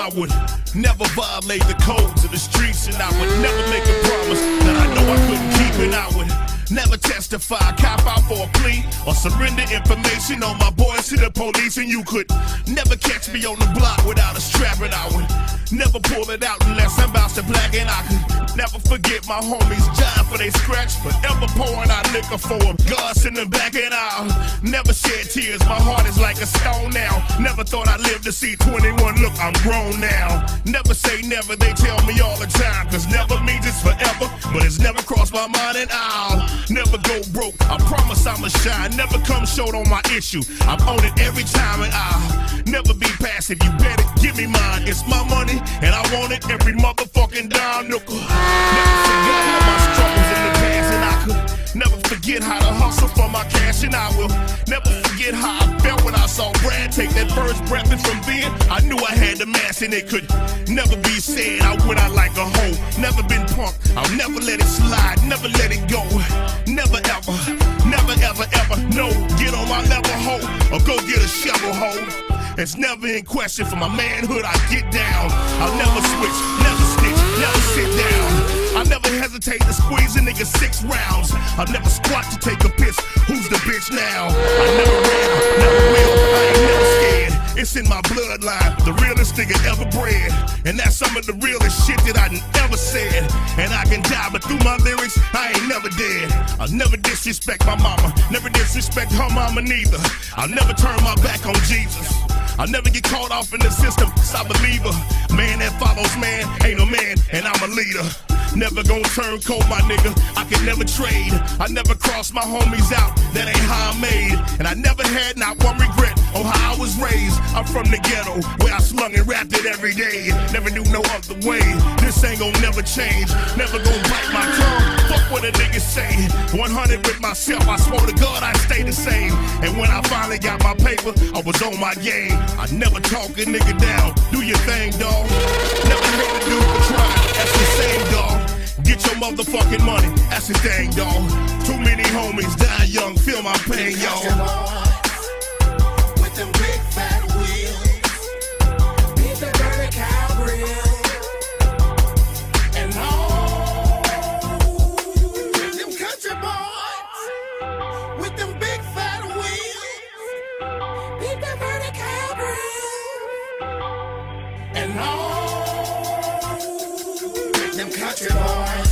I would never violate the codes of the streets, and I would never make a promise that I know I couldn't keep, and I would never testify, cop out for a plea, or surrender information on my boys to the police. And you could never catch me on the block without a strap, and I would never pull it out unless I'm about to black. And I could never forget my homies dying for they scratch, forever pouring out liquor for them, God send them back. And I'll never shed tears, my heart is like a stone now. Never thought I'd live to see 21, look, I'm grown now. Never say never, they tell me all the time, cause never means it's forever, but it's never crossed my mind. And I'll never go broke, I promise I'ma shine, never come short on my issue, I'm on it every time. And I'll never be passive, you better give me mine, it's my money, and I want it every motherfucking dime, nickel. Never forget all my struggles in the past, and I could never forget how to hustle for my cash. And I will never forget how I felt when I saw Brad take that first breath, and from then I knew I had the mass, and it could never be said I went out like a hoe. Never been punked, I'll never let it slide, never let it go. Never ever, never ever ever, no. Get on my level, hoe, or go get a shovel, hoe. It's never in question, for my manhood I get down. I'll never switch, never snitch, never sit down. I never hesitate to squeeze a nigga 6 rounds. I'll never squat to take a piss, who's the bitch now? I never ran, never will, I ain't never scared. It's in my bloodline, the realest nigga ever bred. And that's some of the realest shit that I ever said. And I can die, but through my lyrics, I ain't never dead. I'll never disrespect my mama, never disrespect her mama neither. I'll never turn my back on Jesus. I'll never get caught off in the system, cause I believe her. Man that follows man, ain't no man, and I'm a leader. Never gonna turn cold, my nigga, I can never trade. I never cross my homies out, that ain't how I'm made. And I never had not one regret on how I was raised. I'm from the ghetto, where I slung and rapped it every day. Never knew no other way, this ain't gonna never change. Never gonna bite my tongue, fuck what a nigga say. 100 with myself, I swore to God I'd stay the same. And when I finally got my paper, I was on my game. I never talk a nigga down, do your thing, dawg. Never hate a dude for trying, that's the same, dawg. Get your motherfucking money, that's the thing, dawg. Too many homies die young, feel my pain, y'all. With them big fat wheels, beat the dirty cow grill, and all them country boys. With them big fat wheels, beat the dirty cow grill, and all them country boys.